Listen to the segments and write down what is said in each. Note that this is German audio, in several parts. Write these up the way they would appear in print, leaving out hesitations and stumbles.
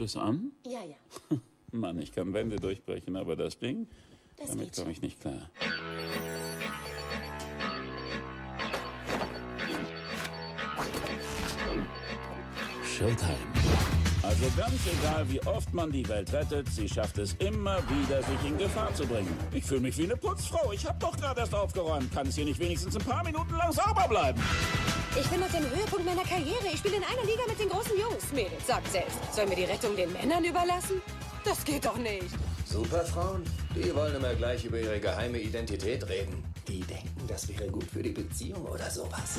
du's an? Ja, ja. Mann, ich kann Wände durchbrechen, aber das Ding, Das damit geht komme schon. ich nicht klar. Showtime. Also ganz egal, wie oft man die Welt rettet, sie schafft es immer wieder, sich in Gefahr zu bringen. Ich fühle mich wie eine Putzfrau. Ich habe doch gerade erst aufgeräumt. Kann es hier nicht wenigstens ein paar Minuten lang sauber bleiben? Ich bin auf dem Höhepunkt meiner Karriere. Ich spiele in einer Liga mit den großen Jungs. Mädels, sagt selbst. Sollen wir die Rettung den Männern überlassen? Das geht doch nicht. Superfrauen? Die wollen immer gleich über ihre geheime Identität reden. Die denken, das wäre gut für die Beziehung oder sowas.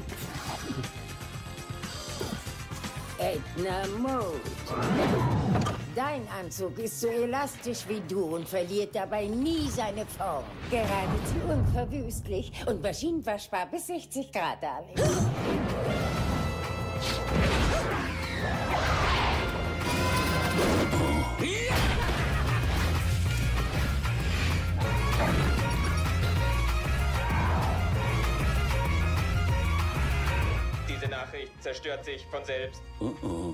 Edna Mode. Dein Anzug ist so elastisch wie du und verliert dabei nie seine Form. Geradezu unverwüstlich und maschinenwaschbar bis 60 Grad, Darling. Diese Nachricht zerstört sich von selbst. Oh oh.